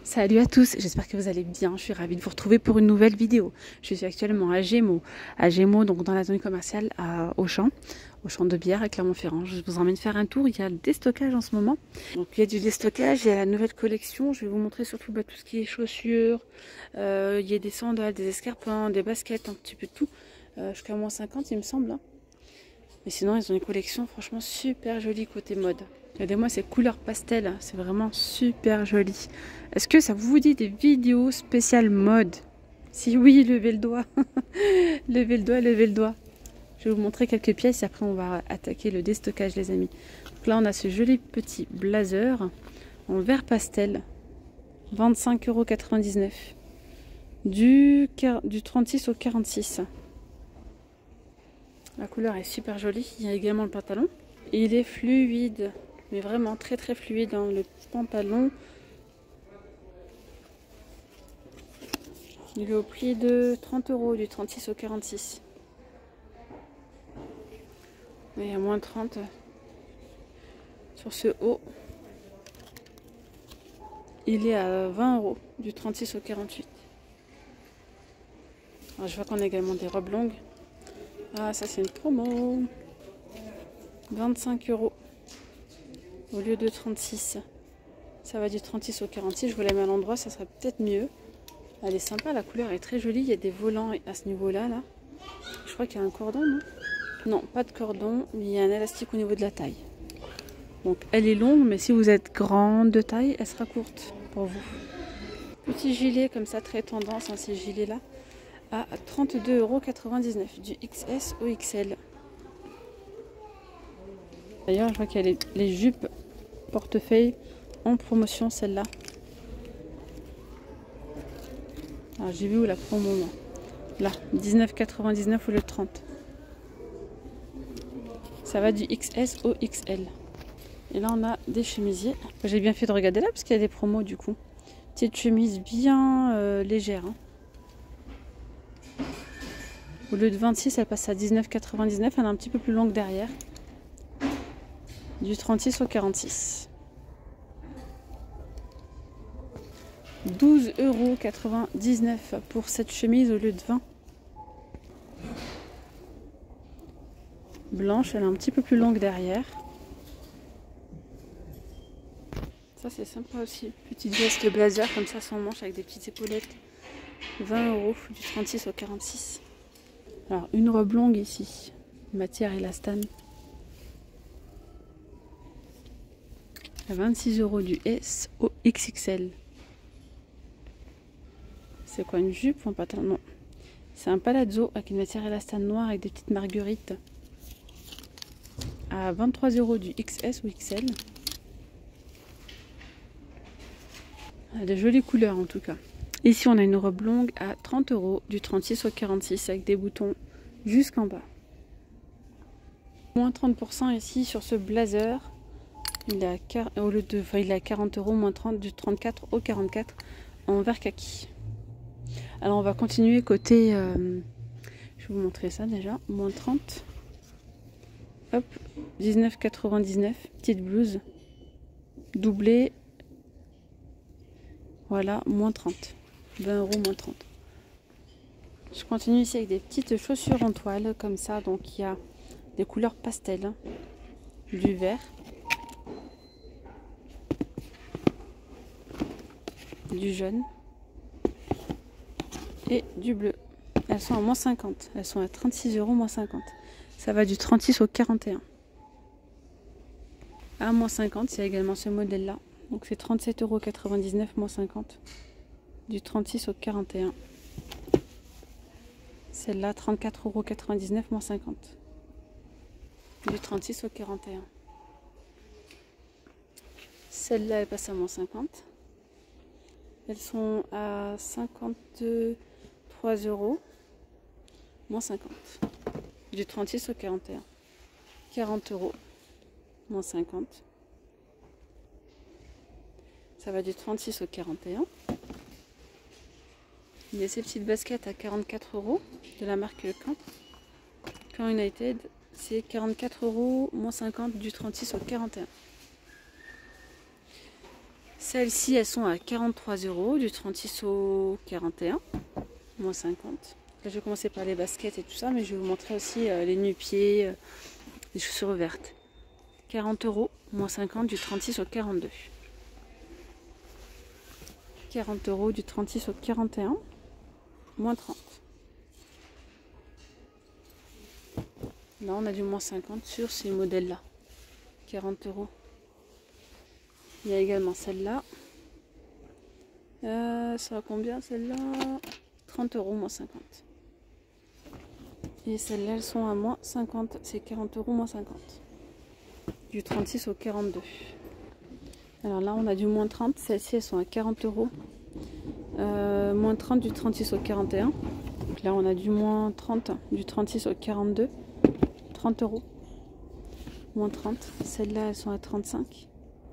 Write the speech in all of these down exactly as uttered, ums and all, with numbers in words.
Salut à tous, j'espère que vous allez bien. Je suis ravie de vous retrouver pour une nouvelle vidéo. Je suis actuellement à Gémeaux, à Gémeaux, donc dans la zone commerciale à Auchan, Auchan de bière à Clermont-Ferrand. Je vous emmène faire un tour. Il y a le déstockage en ce moment. Donc il y a du déstockage, il y a la nouvelle collection. Je vais vous montrer surtout bah, tout ce qui est chaussures. Euh, il y a des sandales, des escarpins, des baskets, un petit peu de tout. Euh, jusqu'à moins cinquante il me semble. Hein. Mais sinon ils ont une collection franchement super jolie côté mode. Regardez-moi ces couleurs pastel, c'est vraiment super joli. Est-ce que ça vous dit des vidéos spéciales mode? Si oui, levez le doigt. Levez le doigt, levez le doigt. Je vais vous montrer quelques pièces et après on va attaquer le déstockage les amis. Donc là on a ce joli petit blazer en vert pastel. vingt-cinq euros quatre-vingt-dix-neuf. Du, du trente-six au quarante-six. La couleur est super jolie. Il y a également le pantalon. Il est fluide. Mais vraiment très très fluide dans le pantalon. Il est au prix de trente euros du trente-six au quarante-six. Et à moins trente sur ce haut. Il est à vingt euros du trente-six au quarante-huit. Alors, je vois qu'on a également des robes longues. Ah, ça c'est une promo. vingt-cinq euros au lieu de trente-six. Ça va du trente-six au quarante-six. Je vous la mets à l'endroit, ça serait peut-être mieux. Elle est sympa, la couleur est très jolie. Il y a des volants à ce niveau-là. Là. Je crois qu'il y a un cordon, non? Non, pas de cordon, mais il y a un élastique au niveau de la taille. Donc elle est longue, mais si vous êtes grande de taille, elle sera courte pour vous. Petit gilet comme ça, très tendance, hein, ces gilets-là, à trente-deux euros quatre-vingt-dix-neuf, du X S au X L. D'ailleurs, je vois qu'il y a les, les jupes portefeuille en promotion, celle-là. Alors j'ai vu où la promo, moi. Là, dix-neuf quatre-vingt-dix-neuf au lieu de trente. Ça va du X S au X L. Et là, on a des chemisiers. J'ai bien fait de regarder là, parce qu'il y a des promos, du coup. Petite chemise bien euh, légère. Hein. Au lieu de vingt-six, elle passe à dix-neuf quatre-vingt-dix-neuf. Elle est un petit peu plus longue derrière. Du trente-six au quarante-six. douze euros quatre-vingt-dix-neuf pour cette chemise au lieu de vingt. Blanche, elle est un petit peu plus longue derrière. Ça c'est sympa aussi. Petite veste blazer comme ça sans manche avec des petites épaulettes. vingt euros du trente-six au quarante-six. Alors une robe longue ici. Matière élastane. À vingt-six euros du S au X X L. C'est quoi, une jupe ou un pantalon? Non. C'est un palazzo avec une matière élastane noire avec des petites marguerites. À vingt-trois euros du X S ou X L. De jolies couleurs en tout cas. Ici on a une robe longue à trente euros du trente-six au quarante-six avec des boutons jusqu'en bas. Moins trente pour cent ici sur ce blazer. Il est à, au lieu de, enfin, il est à quarante euros, moins trente du trente-quatre au quarante-quatre en vert kaki. Alors on va continuer côté, euh, je vais vous montrer ça déjà, moins trente. Hop, dix-neuf quatre-vingt-dix-neuf, petite blouse, doublée. Voilà, moins trente. vingt euros, moins trente. Je continue ici avec des petites chaussures en toile, comme ça. Donc, il y a des couleurs pastel, hein, du vert, du jaune et du bleu. Elles sont à moins cinquante. Elles sont à trente-six euros, moins cinquante. Ça va du trente-six au quarante et un. À moins cinquante, il y a également ce modèle-là. Donc, c'est trente-sept euros quatre-vingt-dix-neuf, moins cinquante. Du trente-six au quarante et un. Celle-là, trente-quatre euros quatre-vingt-dix-neuf, moins cinquante. Du trente-six au quarante et un. Celle-là, elle passe à moins cinquante. Elles sont à cinquante-trois euros, moins cinquante. Du trente-six au quarante et un. quarante euros, moins cinquante. Ça va du trente-six au quarante et un. Il y a ces petites baskets à quarante-quatre euros de la marque Camp. Camp United, c'est quarante-quatre euros, moins cinquante du trente-six au quarante et un. Celles-ci, elles sont à quarante-trois euros, du trente-six au quarante et un, moins cinquante. Là, je vais commencer par les baskets et tout ça, mais je vais vous montrer aussi euh, les nu-pieds, euh, les chaussures vertes. quarante euros, moins cinquante, du trente-six au quarante-deux. quarante euros, du trente-six au quarante et un, moins trente. Là, on a du moins cinquante sur ces modèles-là. quarante euros. Il y a également celle-là. Euh, ça va combien celle-là? trente euros, moins cinquante. Et celles-là, elles sont à moins cinquante. C'est quarante euros, moins cinquante. Du trente-six au quarante-deux. Alors là, on a du moins trente. Celles-ci, elles sont à quarante euros. Euh, moins trente du trente-six au quarante et un. Donc là, on a du moins trente du trente-six au quarante-deux. trente euros. Moins trente. Celles-là, elles sont à trente-cinq.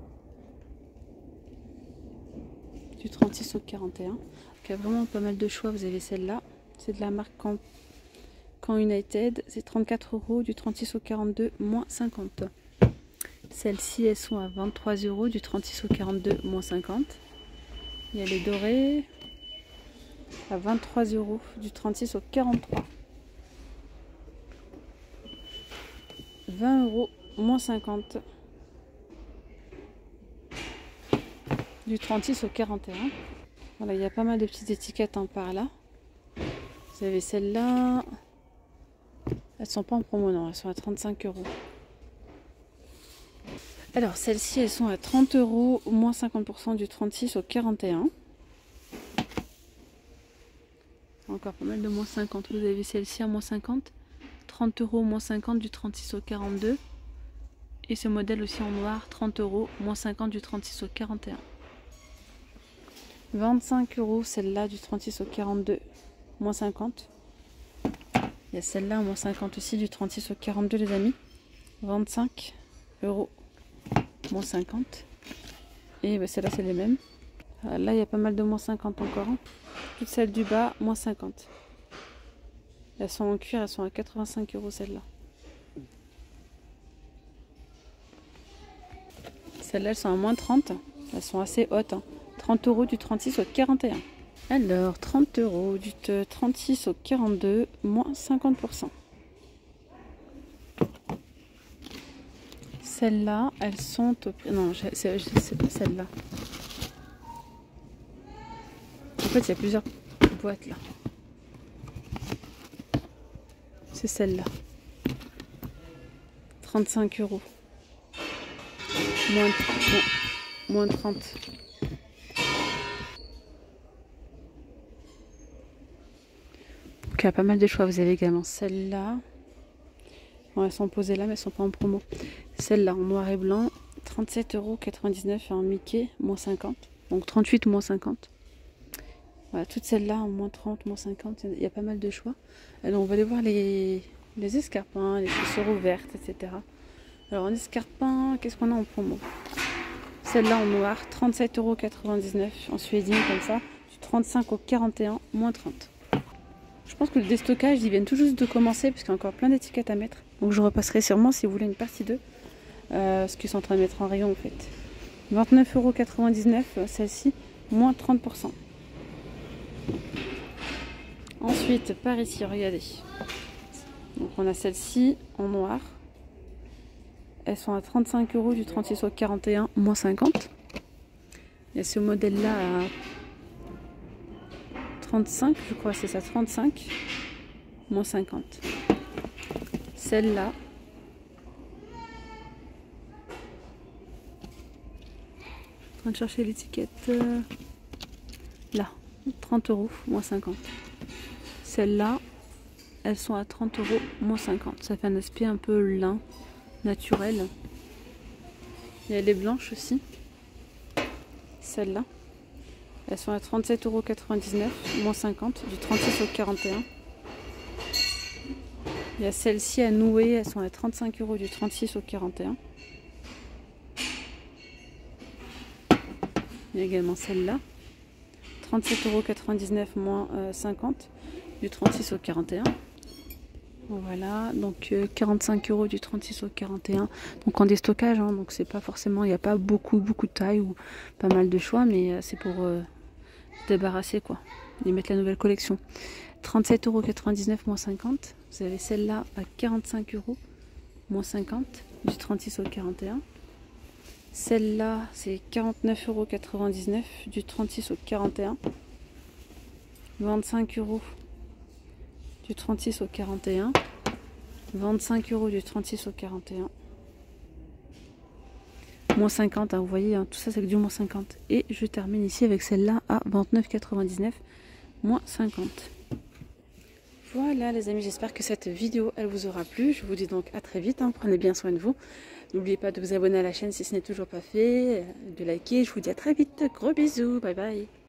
Du trente-six au quarante et un. Donc il y a vraiment pas mal de choix. Vous avez celle-là. C'est de la marque Camp, Camp United. C'est trente-quatre euros. Du trente-six au quarante-deux. Moins cinquante. Celles-ci, elles sont à vingt-trois euros. Du trente-six au quarante-deux. Moins cinquante. Il y a les dorés. À vingt-trois euros. Du trente-six au quarante-trois. vingt euros. Moins cinquante. Du trente-six au quarante et un. Voilà, il y a pas mal de petites étiquettes hein, par là. Vous avez celles-là. Elles sont pas en promo, non, elles sont à trente-cinq euros. Alors, celles-ci, elles sont à trente euros, moins cinquante pour cent du trente-six au quarante et un. Encore pas mal de moins cinquante. Vous avez celle-ci à moins cinquante. trente euros, moins cinquante du trente-six au quarante-deux. Et ce modèle aussi en noir, trente euros, moins cinquante du trente-six au quarante et un. vingt-cinq euros, celle-là du trente-six au quarante-deux, moins cinquante. Il y a celle-là, moins cinquante aussi, du trente-six au quarante-deux, les amis. vingt-cinq euros, moins cinquante. Et bah, celle-là, c'est les mêmes. Là, il y a pas mal de moins cinquante encore. Hein. Toutes celles du bas, moins cinquante. Elles sont en cuir, elles sont à quatre-vingt-cinq euros, celles-là. Celles-là, elles sont à moins trente. Elles sont assez hautes. Hein. trente euros du trente-six au quarante et un. Alors, trente euros du trente-six au quarante-deux, moins cinquante pour cent. Celles-là, elles sont au prix... Non, c'est pas celle-là. En fait, il y a plusieurs boîtes là. C'est celle-là. trente-cinq euros. Moins, moins, moins trente. Donc il y a pas mal de choix. Vous avez également celle-là. Bon, elles sont posées là, mais elles sont pas en promo. Celle-là en noir et blanc, trente-sept euros quatre-vingt-dix-neuf en Mickey, moins cinquante. Donc trente-huit moins cinquante. Voilà, toutes celles-là en moins trente, moins cinquante. Il y a pas mal de choix. Alors on va aller voir les, les escarpins, les chaussures ouvertes, et cetera. Alors en escarpin, qu'est-ce qu'on a en promo? Celle-là en noir, trente-sept euros quatre-vingt-dix-neuf en suédine comme ça. Du trente-cinq au quarante et un, moins trente. Je pense que le déstockage, ils viennent tout juste de commencer parce qu'il y a encore plein d'étiquettes à mettre. Donc je repasserai sûrement si vous voulez une partie deux. Euh, ce qu'ils sont en train de mettre en rayon en fait. vingt-neuf euros quatre-vingt-dix-neuf, celle-ci, moins trente pour cent. Ensuite, par ici, regardez. Donc on a celle-ci en noir. Elles sont à trente-cinq euros du trente-six au quarante et un, moins cinquante. Il y a ce modèle-là à trente-cinq, je crois, c'est ça, trente-cinq, moins cinquante. Celle-là, en train de chercher l'étiquette, euh, là, trente euros, moins cinquante. Celles-là, elles sont à trente euros, moins cinquante. Ça fait un aspect un peu lin, naturel. Il y a les blanches aussi. Celles-là, elles sont à trente-sept euros quatre-vingt-dix-neuf, moins cinquante, du trente-six au quarante et un. Il y a celles-ci à nouer, elles sont à trente-cinq euros du trente-six au quarante et un. Il y a également celle-là, trente-sept euros quatre-vingt-dix-neuf, moins cinquante, du trente-six au quarante et un. Voilà, donc euh, quarante-cinq euros du trente-six au quarante et un. Donc en déstockage, hein, donc c'est pas forcément, il n'y a pas beaucoup beaucoup de taille ou pas mal de choix, mais euh, c'est pour euh, se débarrasser quoi, et mettre la nouvelle collection. trente-sept euros quatre-vingt-dix-neuf moins cinquante. Vous avez celle-là à quarante-cinq euros moins cinquante du trente-six au quarante et un. Celle-là c'est quarante-neuf euros quatre-vingt-dix-neuf du trente-six au quarante et un. vingt-cinq euros du trente-six au quarante et un. vingt-cinq euros du trente-six au quarante et un. Moins cinquante, hein, vous voyez, hein, tout ça c'est du moins cinquante. Et je termine ici avec celle-là à vingt-neuf quatre-vingt-dix-neuf, moins cinquante. Voilà les amis, j'espère que cette vidéo elle vous aura plu. Je vous dis donc à très vite, hein, prenez bien soin de vous. N'oubliez pas de vous abonner à la chaîne si ce n'est toujours pas fait, de liker. Je vous dis à très vite, gros bisous, bye bye.